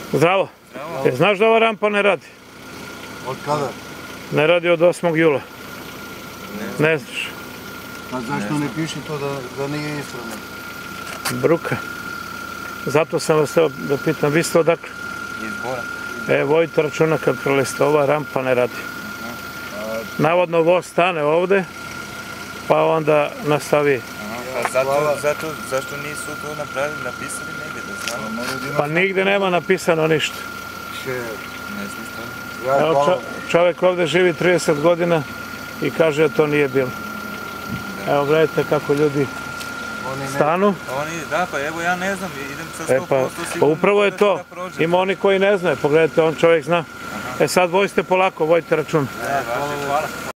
Zdravo. Znaš da ova rampa ne radi? Od kada? Ne radi od 8. jula. Ne znaš. Pa zašto ne piše to da nije ispravno? Bruka. Zato sam vas teo da pitam, vi ste odakle? Iz Bora. Vodite računa kad preleste, ova rampa ne radi. Navodno voz stane ovde, pa onda nastavi. Zašto nisu to napisali negdje da znamo? Pa nigde nema napisano ništa. Ne znam stvarno. Evo čovjek ovde živi 30 godina i kaže da to nije bilo. Evo gledajte kako ljudi stanu. Da, pa evo ja ne znam, idem sa 100% sigurno. Pa upravo je to. Ima oni koji ne znaju, pogledajte, on čovjek zna. Sad vozite polako, vodite račun. Hvala.